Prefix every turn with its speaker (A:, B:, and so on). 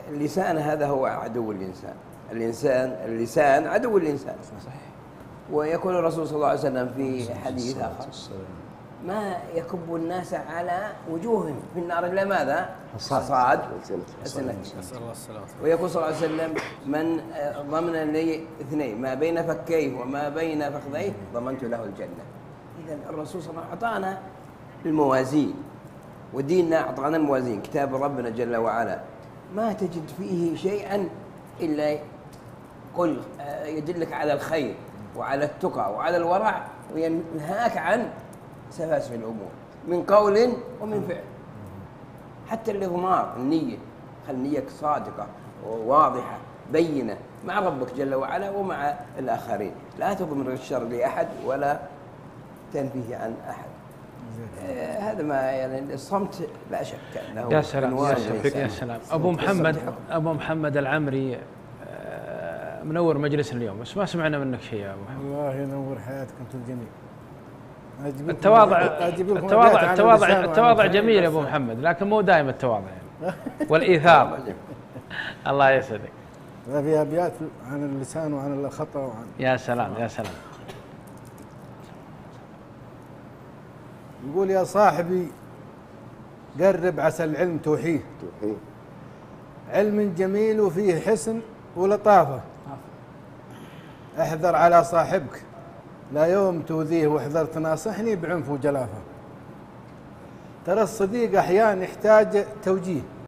A: اللسان هذا هو عدو الإنسان. اللسان عدو الإنسان. صحيح. ويقول الرسول صلى الله عليه وسلم في حديث آخر: ما يكب الناس على وجوههم في النار إلا ماذا؟ حصاد ألسنتهم. ويقول صلى الله عليه وسلم: من ضمن لي اثنين ما بين فكيه وما بين فخذيه ضمنت له الجنة. إذن الرسول صلى الله عليه وسلم أعطانا الموازين، وديننا أعطانا الموازين. كتاب ربنا جل وعلا ما تجد فيه شيئا إلا يدلك على الخير وعلى التقى وعلى الورع، وينهاك عن سفاسف الأمور من قول ومن فعل. حتى الإضمار، النية، خل نيتك صادقة وواضحة بينة مع ربك جل وعلا ومع الآخرين. لا تضمر الشر لأحد ولا تنفيه عن أحد. هذا ما يعني الصمت لا شك أنه
B: يا سلام يا سلام. أبو محمد العمري منور مجلسنا اليوم، بس ما سمعنا منك شيء يا أبو محمد.
C: الله ينور حياتكم انتم الجميع.
B: التواضع جميل يا أبو محمد، لكن مو دائم التواضع يعني. والإيثار. الله يسعدك.
C: في أبيات عن اللسان وعن الخطأ وعن
B: يا سلام يا سلام.
C: يقول: يا صاحبي قرب عسى العلم توحيه، علم جميل وفيه حسن ولطافة، احذر على صاحبك لا يوم توذيه، واحذر تناصحني بعنف وجلافة. ترى الصديق أحيان يحتاج توجيه،